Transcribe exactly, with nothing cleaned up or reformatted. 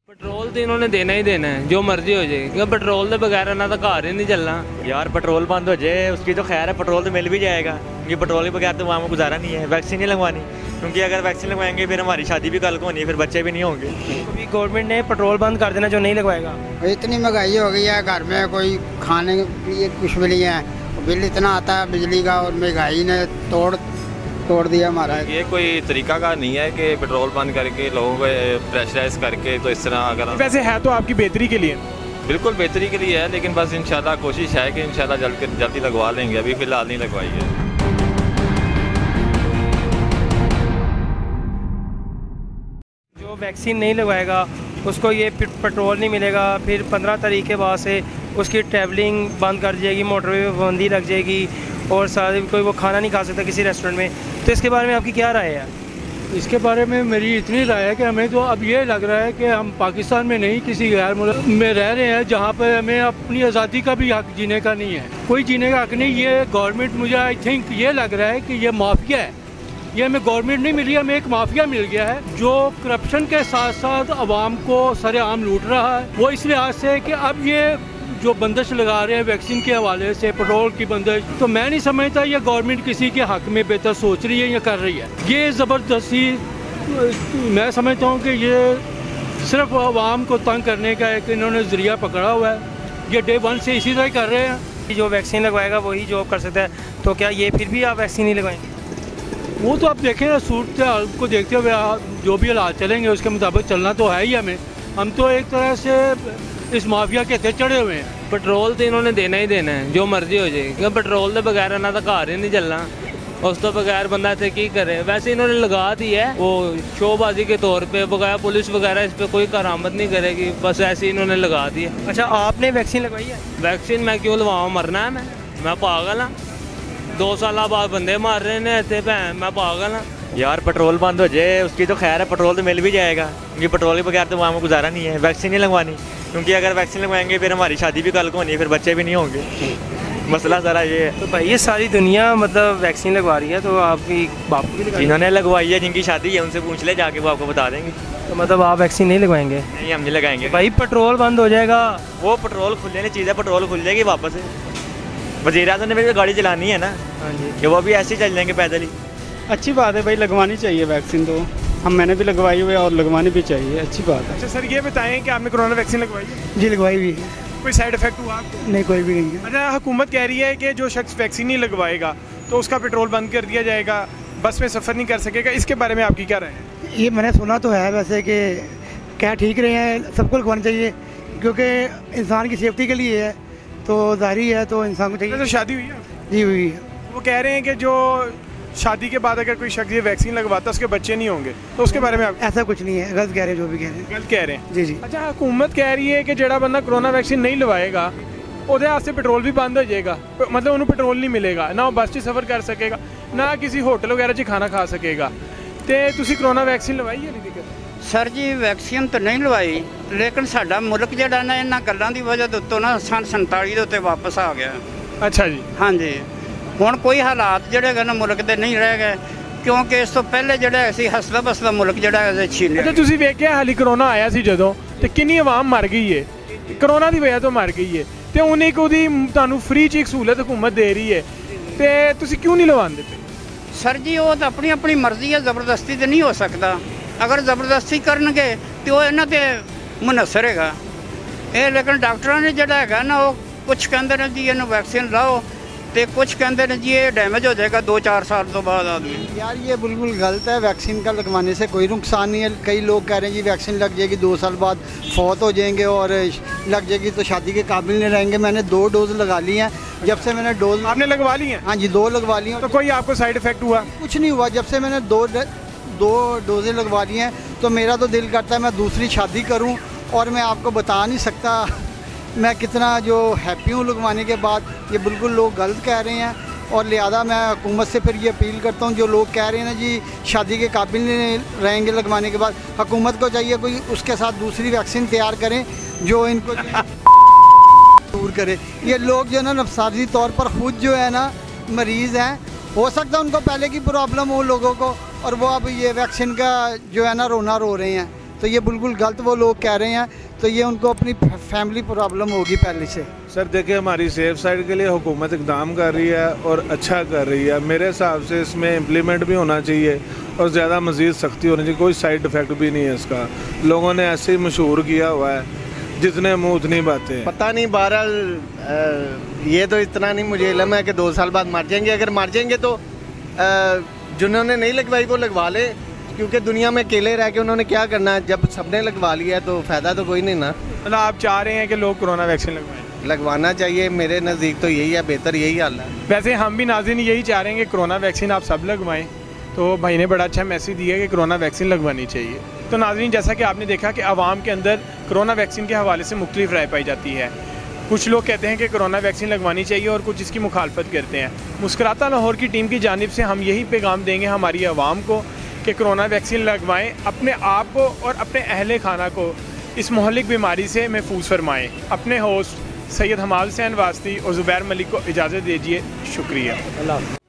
Petrol तो इन्होंने देना ही देना है, जो मर्जी हो जाए, क्योंकि पेट्रोल के बगैर ना तो घर ही नहीं चलना। यार पेट्रोल बंद हो जाए उसकी तो खैर है, पेट्रोल तो मिल भी जाएगा, क्योंकि पेट्रोल के बगैर तो वहाँ में गुजारा नहीं है। वैक्सीन नहीं लगवानी, क्योंकि अगर वैक्सीन लगवाएंगे फिर हमारी शादी भी कल को होनी है, फिर बच्चे भी नहीं होंगे। अभी गवर्नमेंट ने पेट्रोल बंद कर देना जो नहीं लगवाएगा। इतनी महंगाई हो गई है, घर में कोई खाने के लिए कुछ भी नहीं है, बिल इतना आता है बिजली का, और महंगाई ने तोड़ तोड़ दिया हमारा। ये कोई तरीका का नहीं है कि पेट्रोल बंद करके लोगों को प्रेशराइज करके, तो इस तरह अगर वैसे है तो आपकी बेहतरी के लिए, बिल्कुल बेहतरी के लिए है, लेकिन बस इंशाल्लाह कोशिश है कि इंशाल्लाह जल्द जल्दी लगवा लेंगे। अभी फ़िलहाल नहीं लगवाई है। जो वैक्सीन नहीं लगवाएगा उसको ये पेट्रोल नहीं मिलेगा, फिर पंद्रह तारीख के बाद से उसकी ट्रैवलिंग बंद कर दी जाएगी, मोटरवे पे पाबंदी लग जाएगी, और साथ कोई वो खाना नहीं खा सकता किसी रेस्टोरेंट में। तो इसके बारे में आपकी क्या राय है? इसके बारे में मेरी इतनी राय है कि हमें तो अब ये लग रहा है कि हम पाकिस्तान में नहीं किसी गैर मुल्क में रह रहे हैं, जहाँ पर हमें अपनी आज़ादी का भी हक जीने का नहीं है, कोई जीने का हक नहीं। ये गवर्नमेंट, मुझे आई थिंक ये लग रहा है कि ये माफिया है, ये हमें गवर्नमेंट नहीं मिली, हमें एक माफिया मिल गया है जो करप्शन के साथ साथ आवाम को सरेआम लूट रहा है। वो इस लिहाज से कि अब ये जो बंदिश लगा रहे हैं वैक्सीन के हवाले से, पेट्रोल की बंदिश, तो मैं नहीं समझता ये गवर्नमेंट किसी के हक में बेहतर सोच रही है या कर रही है। ये ज़बरदस्ती मैं समझता हूँ कि ये सिर्फ आवाम को तंग करने का एक इन्होंने ज़रिया पकड़ा हुआ है। ये डे वन से इसी तरह कर रहे हैं। जो वैक्सीन लगवाएगा वही जॉब कर सकता है, तो क्या ये फिर भी आप वैक्सीन नहीं लगवाएंगे? वो तो आप देखें ना, सूरत को देखते हुए जो भी हालात चलेंगे उसके मुताबिक चलना तो है ही हमें। हम तो एक तरह से इस माफिया के थे चढ़े हुए हैं। पेट्रोल तो इन्होंने देना ही देना है, जो मर्जी हो जाए, क्योंकि पेट्रोल के बगैर ना तो घर ही नहीं चलना, उस तो बगैर बंदा इतने की करे। वैसे इन्होंने लगा दी है वो शोबाजी के तौर पे, बगैर पुलिस वगैरह इस पर कोई करामत नहीं करेगी, बस ऐसे इन्होंने लगा दी है। अच्छा, आपने वैक्सीन लगवाई है? वैक्सीन मैं क्यों लगवाऊँ, मरना है मैं मैं पागल हाँ। दो साल बाद बंदे मार रहे हैं इतने भैन, मैं पागल हाँ। यार पेट्रोल बंद हो जाए उसकी तो खैर है, पेट्रोल तो मिल भी जाएगा, क्योंकि पेट्रोल के बगैर तो वहाँ में गुजारा नहीं है। वैक्सीन नहीं लगवानी, क्योंकि अगर वैक्सीन लगवाएंगे फिर हमारी शादी भी कल को होनी है, फिर बच्चे भी नहीं होंगे। मसला सारा ये है। तो भाई ये सारी दुनिया मतलब वैक्सीन लगवा रही है, तो आपकी बाप भी लगवाई? जिन्होंने लगवाई है, जिनकी शादी है, उनसे पूछ ले जाके, वो आपको बता देंगे। तो मतलब आप वैक्सीन नहीं लगवाएंगे? नहीं, हम नहीं लगाएंगे भाई। पेट्रोल बंद हो जाएगा, वो पेट्रोल खुलने की चीज़ है, पेट्रोल खुल जाएगी वापस। वज़ीर आज़म ने भी गाड़ी चलानी है ना, हाँ जी, कि वो भी ऐसे ही चल जाएंगे पैदल ही। अच्छी बात है भाई, लगवानी चाहिए वैक्सीन, तो हम मैंने भी लगवाई हुई है और लगवानी भी चाहिए, अच्छी बात है। अच्छा सर, ये बताएं कि आपने कोरोना वैक्सीन लगवाई है? जी लगवाई हुई। कोई साइड इफेक्ट हुआ आपको? नहीं, कोई भी नहीं है। अच्छा, हुकूमत कह रही है कि जो शख्स वैक्सीन नहीं लगवाएगा तो उसका पेट्रोल बंद कर दिया जाएगा, बस में सफ़र नहीं कर सकेगा, इसके बारे में आपकी क्या राय है? ये मैंने सुना तो है वैसे कि क्या ठीक रहे हैं, सबको लगवाना चाहिए, क्योंकि इंसान की सेफ्टी के लिए है, तो जाहिर है तो इंसान को चाहिए। तो शादी हुई है? जी हुई है। वो कह रहे हैं कि जो शादी के बाद अगर कोई शख्स ये वैक्सीन लगवाता है उसके बच्चे नहीं होंगे, तो उसके बारे में आप? ऐसा कुछ नहीं है, गलत कह रहे हैं जो भी कह रहे हैं। गलत कह रहे हैं? जी जी। अच्छा, हुकूमत कह रही है कि जड़ा बंदा कोरोना वैक्सीन नहीं लगवाएगा ਉਹਦੇ ਵਾਸਤੇ पेट्रोल भी बंद हो जाएगा, मतलब उन्हें पेट्रोल नहीं मिलेगा, ना वो बस 'ਚ सफ़र कर सकेगा, ना किसी होटल वगैरह 'ਚ खाना खा सकेगा। तो ਤੁਸੀਂ कोरोना वैक्सीन लगवाई है? नहीं दिक्कत ਸਰ ਜੀ ਵੈਕਸੀਨ ਤਾਂ ਨਹੀਂ ਲਵਾਈ, ਲੇਕਿਨ ਸਾਡਾ ਮੁਲਕ ਜਿਹੜਾ ਨਾ ਇਹਨਾਂ ਗੱਲਾਂ ਦੀ ਵਜ੍ਹਾ ਦੇ ਉੱਤੋਂ ਨਾ ਸੰਨ ਸੰਤਾਲੀ ਦੇ ਉੱਤੇ ਵਾਪਸ ਆ ਗਿਆ। ਅੱਛਾ ਜੀ। ਹਾਂਜੀ, ਹੁਣ ਕੋਈ ਹਾਲਾਤ ਜਿਹੜੇ ਹੈਗੇ ਨਾ ਮੁਲਕ ਦੇ ਨਹੀਂ ਰਹਿ ਗਏ, ਕਿਉਂਕਿ ਇਸ ਤੋਂ ਪਹਿਲੇ ਜਿਹੜਾ ਸੀ ਹਸਲਾ ਬਸਲਾ ਮੁਲਕ ਜਿਹੜਾ ਹੈ ਛੀਨ ਅੱਛਾ, ਤੁਸੀਂ ਵੇਖਿਆ ਹਾਲੀ ਕਰੋਨਾ ਆਇਆ ਸੀ ਜਦੋਂ, ਤੇ ਕਿੰਨੀ ਆਵਾਮ ਮਰ ਗਈ ਏ ਕਰੋਨਾ ਦੀ ਵਜ੍ਹਾ ਤੋਂ ਮਰ ਗਈ ਏ, ਤੇ ਉਹਨੇ ਇੱਕ ਉਹਦੀ ਤੁਹਾਨੂੰ ਫ੍ਰੀ 'ਚ ਇੱਕ ਸਹੂਲਤ ਹੁਕੂਮਤ ਦੇ ਰਹੀ ਹੈ, ਤੇ ਤੁਸੀਂ ਕਿਉਂ ਨਹੀਂ ਲਵਾਉਂਦੇ ਪਏ? ਸਰ ਜੀ ਉਹ ਤਾਂ ਆਪਣੀ ਆਪਣੀ ਮਰਜ਼ੀ ਹੈ, ਜ਼ਬਰਦਸਤੀ ਤੇ ਨਹੀਂ ਹੋ ਸਕਦਾ। ਅਗਰ ਜ਼ਬਰਦਸਤੀ ਕਰਨਗੇ ਤੇ ਉਹ ਇਹਨਾਂ ਤੇ ਮੁਨਸਰ ਹੈਗਾ ਇਹ, ਲੇਕਿਨ ਡਾਕਟਰਾਂ ਨੇ ਜਿਹੜਾ ਹੈਗਾ ਨਾ ਉਹ ਕੁਛ ਕਹਿੰਦੇ ਨੇ ਜੀ ਇਹਨੂੰ ਵੈਕਸੀਨ ਲਾਓ, तो कुछ कहते हैं जी ये डैमेज हो जाएगा दो चार साल तो बाद आदमी। यार ये बिल्कुल गलत है, वैक्सीन का लगवाने से कोई नुकसान नहीं है। कई लोग कह रहे हैं जी वैक्सीन लग जाएगी दो साल बाद फौत हो जाएंगे और लग जाएगी तो शादी के काबिल नहीं रहेंगे। मैंने दो डोज लगा ली हैं, जब से मैंने डोज आपने लगवा ली हैं? हाँ जी, दो लगवा ली हैं। तो कोई आपको साइड इफेक्ट हुआ? कुछ नहीं हुआ, जब से मैंने दो दो डोजें लगवा ली हैं, तो मेरा तो दिल करता है मैं दूसरी शादी करूँ, और मैं आपको बता नहीं सकता मैं कितना जो हैप्पी हूँ लगवाने के बाद। ये बिल्कुल लोग गलत कह रहे हैं, और लिहाजा मैं हुकूमत से फिर ये अपील करता हूँ, जो लोग कह रहे हैं ना जी शादी के काबिल नहीं रहेंगे लगवाने के बाद, हुकूमत को चाहिए कोई उसके साथ दूसरी वैक्सीन तैयार करें जो इनको दूर करे। ये लोग जो है ना नफसानी तौर पर खुद जो है ना मरीज़ हैं, हो सकता है उनको पहले की प्रॉब्लम हो लोगों को, और वो अब ये वैक्सीन का जो है ना रोना रो रहे हैं। तो ये बिल्कुल गलत वो लोग कह रहे हैं, तो ये उनको अपनी फैमिली प्रॉब्लम होगी पहले से। सर देखिए, हमारी सेफ साइड के लिए हुकूमत इकदाम कर रही है और अच्छा कर रही है। मेरे हिसाब से इसमें इम्प्लीमेंट भी होना चाहिए और ज़्यादा मज़ीद सख्ती होनी चाहिए। कोई साइड इफ़ेक्ट भी नहीं है इसका, लोगों ने ऐसे ही मशहूर किया हुआ है, जितने मुँह उतनी बातें। पता नहीं, बहरहाल ये तो इतना नहीं मुझे इल्म है कि दो साल बाद मर जाएंगे। अगर मर जाएंगे तो जिन्होंने नहीं लगवाई वो लगवा ले, क्योंकि दुनिया में अकेले रह के उन्होंने क्या करना है। जब सबने लगवा लिया तो फ़ायदा तो कोई नहीं ना। मतलब आप चाह रहे हैं कि लोग कोरोना वैक्सीन लगवाएं? लगवाना चाहिए, मेरे नज़दीक तो यही है, बेहतर यही हाल है। वैसे हम भी नाज़रीन यही चाह रहे हैं कि कोरोना वैक्सीन आप सब लगवाएं। तो भाई ने बड़ा अच्छा मैसेज दिया कि कोरोना वैक्सीन लगवानी चाहिए। तो नाज़रीन, जैसा कि आपने देखा कि आवाम के अंदर कोरोना वैक्सीन के हवाले से मुख्तलिफ राय पाई जाती है। कुछ लोग कहते हैं कि कोरोना वैक्सीन लगवानी चाहिए और कुछ इसकी मुखालफत करते हैं। मुस्कुराता लाहौर की टीम की जानिब से हम यही पैगाम देंगे हमारी आवाम को कि कोरोना वैक्सीन लगवाएं, अपने आप को और अपने अहले खाना को इस मोहलिक बीमारी से महफूज फरमाएं। अपने होस्ट सैयद हमाल हुसैन वास्ती और ज़ुबैर मलिक को इजाज़त दीजिए। शुक्रिया। अल्लाह।